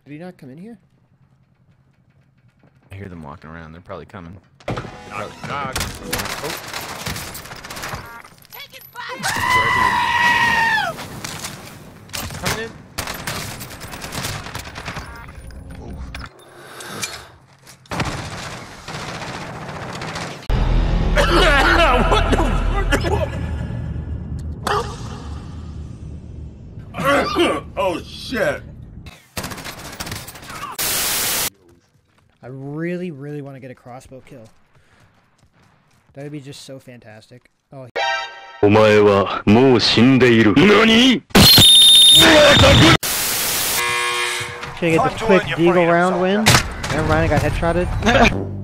Did he not come in here? I hear them walking around. They're probably coming. Knock, knock. Oh. Taking fire! Coming in. What the? Oh shit! I really, really want to get a crossbow kill. That would be just so fantastic. Oh. お前はもう死んでいる。何? Should I get the quick deagle round win? Never mind, I got headshotted.